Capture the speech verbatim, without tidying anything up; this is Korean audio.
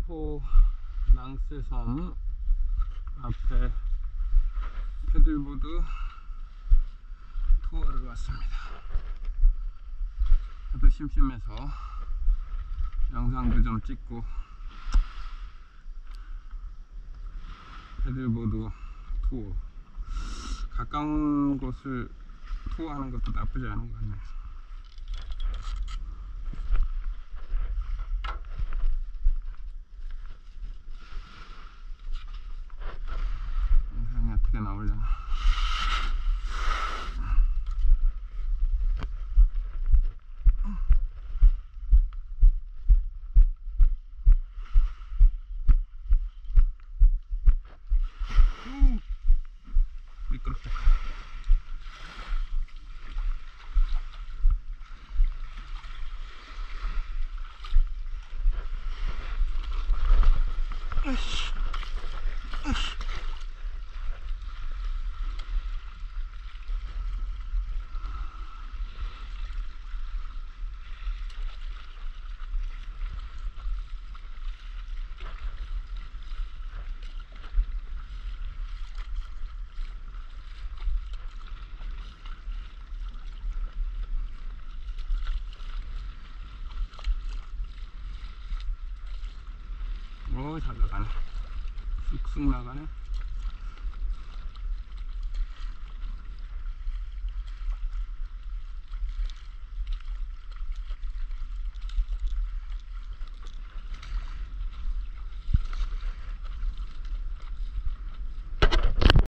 서귀포 낭새섬 앞에 패들보드 투어를 왔습니다. 하도 심심해서 영상도 좀 찍고 패들보드 투어, 가까운 곳을 투어하는 것도 나쁘지 않은 것 같네요. 영상이 어떻게 나오려나. 음, 미끄럽다. 으이씨, 으이씨. 오, 잘 나가네. 쑥쑥 나가네.